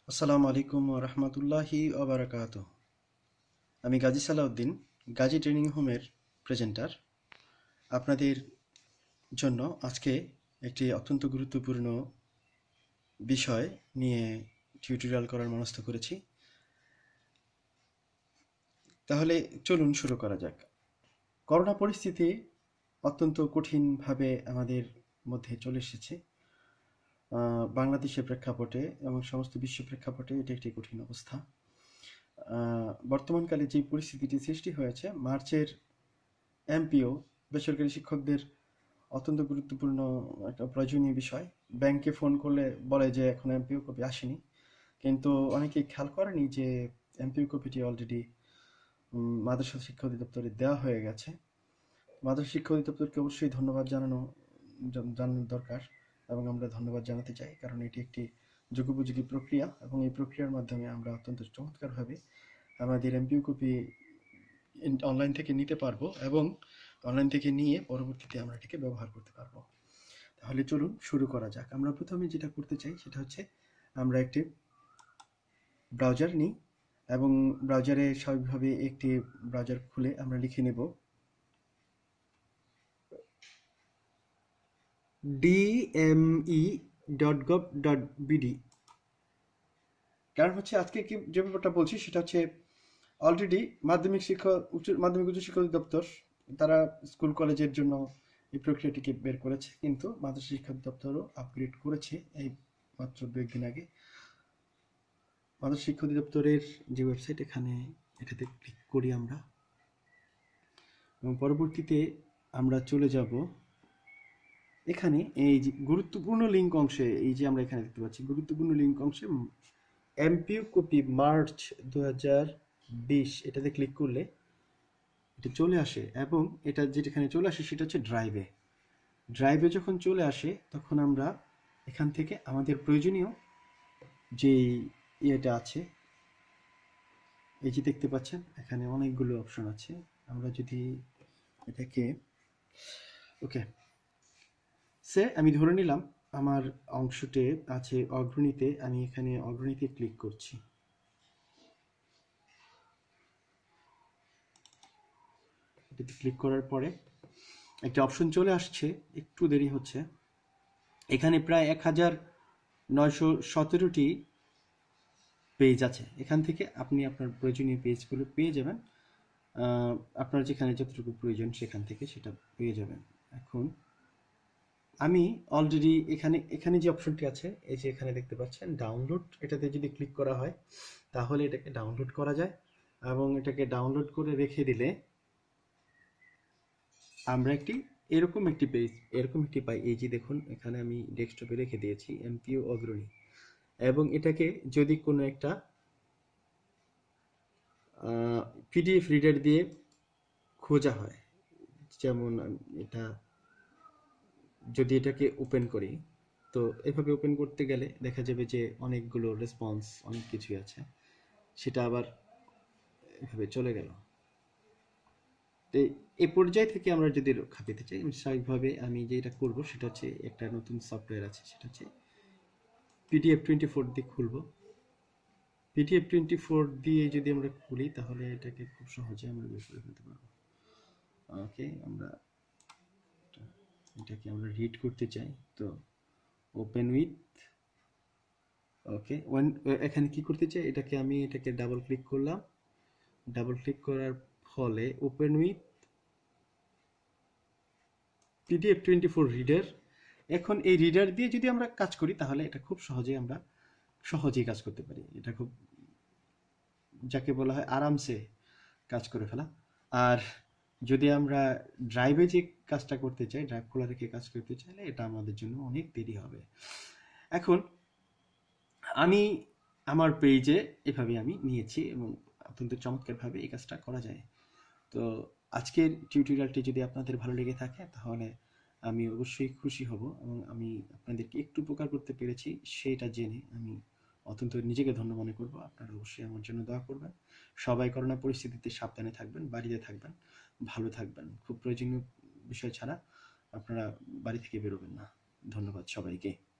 আসসালামু আলাইকুম ওয়া রাহমাতুল্লাহি ওয়া বারাকাতুহু। আমি গাজী সালাউদ্দিন, গাজী ট্রেনিং হোমের প্রেজেন্টার। আপনাদের জন্য আজকে একটি অত্যন্ত গুরুত্বপূর্ণ বিষয় নিয়ে টিউটোরিয়াল করার মনস্থ করেছি। তাহলে চলুন শুরু করা যাক। করোনা পরিস্থিতি অত্যন্ত কঠিনভাবে আমাদের মধ্যে চলে এসেছে। বাংলাদেশের প্রেক্ষাপটে এবং সমস্ত বিশ্ব প্রেক্ষাপটে এটি একটি কঠিন অবস্থা। বর্তমানকালে যে পরিস্থিতিটি সৃষ্টি হয়েছে, মার্চের এমপিও বেসরকারি শিক্ষকদের অত্যন্ত গুরুত্বপূর্ণ একটা প্রয়োজনীয় বিষয়। ব্যাংকে ফোন করলে বলে যে এখন এমপিও কপি আসেনি, কিন্তু অনেকেই খেয়াল করেনি যে এমপিও কপিটি অলরেডি মাদ্রাসা শিক্ষা অধিদপ্তরে দেওয়া হয়ে গেছে। মাদ্রাসা শিক্ষা অধিদপ্তরকে অবশ্যই ধন্যবাদ জানানোর দরকার, এবং আমরা ধন্যবাদ জানাতে চাই, কারণ এটি একটি যুগোপযোগী প্রক্রিয়া, এবং এই প্রক্রিয়ার মাধ্যমে আমরা অত্যন্ত চমৎকারভাবে আমাদের এমপিও কপি অনলাইন থেকে নিতে পারবো, এবং অনলাইন থেকে নিয়ে পরবর্তীতে আমরা এটিকে ব্যবহার করতে পারবো। তাহলে চলুন শুরু করা যাক। আমরা প্রথমে যেটা করতে চাই সেটা হচ্ছে আমরা একটি ব্রাউজার নিই, এবং ব্রাউজারে স্বাভাবিকভাবে একটি ব্রাউজার খুলে আমরা লিখে নেব dme.gov.bd। কারণ হচ্ছে আজকে যে ব্যাপারটা বলছি সেটা হচ্ছে অলরেডি মাধ্যমিক উচ্চ শিক্ষা অধিদপ্তর তারা স্কুল কলেজের জন্য এই প্রক্রিয়াটিকে বের করেছে, কিন্তু মাদ্রাসা শিক্ষা অধিদপ্তরও আপগ্রেড করেছে এই মাত্র 2 দিন আগে। মাদ্রাসা শিক্ষা অধিদপ্তরের যে ওয়েবসাইট, এখানে এটাতে ক্লিক করি আমরা, এবং পরবর্তীতে আমরা চলে যাব এখানে এই যে গুরুত্বপূর্ণ লিঙ্ক অংশে, এই যে আমরা এখানে দেখতে পাচ্ছি গুরুত্বপূর্ণ লিঙ্ক অংশে এমপিও কপি মার্চ 2020, এটাতে ক্লিক করলে এটা চলে আসে, এবং এটা যেখানে চলে আসে সেটা হচ্ছে ড্রাইভে যখন চলে আসে তখন আমরা এখান থেকে আমাদের প্রয়োজনীয় যেই ইয়েটা আছে, এই যে দেখতে পাচ্ছেন এখানে অনেকগুলো অপশন আছে। আমরা যদি এটাকে আমি ধরে নিলাম আমার অংশতে আছে অগ্রণীতে, আমি এখানে অগ্রণীতে ক্লিক করছি। এটাতে ক্লিক করার পরে একটা অপশন চলে আসছে, একটু দেরি হচ্ছে। এখানে প্রায় 1917টি পেজ আছে। এখান থেকে আপনি আপনার প্রয়োজনীয় পেজগুলো পেয়ে যাবেন, আপনার যেখানে যতটুকু প্রয়োজন সেখান থেকে সেটা পেয়ে যাবেন। এখন আমি অলরেডি এখানে যে অপশনটি আছে, এই যে এখানে দেখতে পাচ্ছেন ডাউনলোড, এটাতে যদি ক্লিক করা হয় তাহলে এটাকে ডাউনলোড করা যায়, এবং এটাকে ডাউনলোড করে রেখে দিলে আমরা এরকম একটি পাই। এই যে দেখুন এখানে আমি ডেস্কটপে রেখে দিয়েছি এমপিও অগ্রণী, এবং এটাকে যদি কোনো একটা পিডিএফ রিডার দিয়ে খোঁজা হয়, যেমন এটা যদি এটাকে ওপেন করি, তো এভাবে ওপেন করতে গেলে দেখা যাবে যে অনেকগুলো রেসপন্স, অনেক কিছুই আছে, সেটা আবার এভাবে চলে গেল। তো এই পর্যায় থেকে আমরা যদি রক্ষা পেতে চাই, স্বাভাবিকভাবে আমি যেটা করব সেটা হচ্ছে একটা নতুন সফটওয়্যার আছে, সেটা হচ্ছে PDF24 দিয়ে খুলবো। PDF24 দিয়ে যদি আমরা খুলি তাহলে এটাকে খুব সহজে আমরা বের করে ফেলতে পারবো। আমরা এটাকে আমরা রিড করতে চাই, তো ওপেন উইথ এখানে কি করতে চাই, এটাকে ডাবল ক্লিক করলাম। ডাবল ক্লিক করার ফলে ওপেন উইথ PDF24 রিডার। এখন এই রিডার দিয়ে যদি আমরা কাজ করি তাহলে এটা খুব সহজেই কাজ করতে পারি। এটা খুব, যাকে বলা হয় আরামসে কাজ করে ফেলা। আর যদি আমরা ড্রাইভে যে কাজটা করতে চাই, ড্রাইভ খোলা রেখে কাজ করতে চাইলে এটা আমাদের জন্য অনেক দেরি হবে। এখন আমি আমার পেজে এভাবে আমি নিয়েছি, এবং অত্যন্ত চমৎকারভাবে এই কাজটা করা যায়। তো আজকের টিউটোরিয়ালটি যদি আপনাদের ভালো লেগে থাকে তাহলে আমি অবশ্যই খুশি হব, এবং আমি আপনাদেরকে একটু উপকার করতে পেরেছি সেটা জেনে আমি অত্যন্ত নিজেকে ধন্য মনে করব। আপনারা অবশ্যই আমার জন্য দোয়া করবেন। সবাই করোনা পরিস্থিতিতে সাবধানে থাকবেন, বাড়িতে থাকবেন, ভালো থাকবেন। খুব প্রয়োজনীয় বিষয় ছাড়া আপনারা বাড়ি থেকে বেরোবেন না। ধন্যবাদ সবাইকে।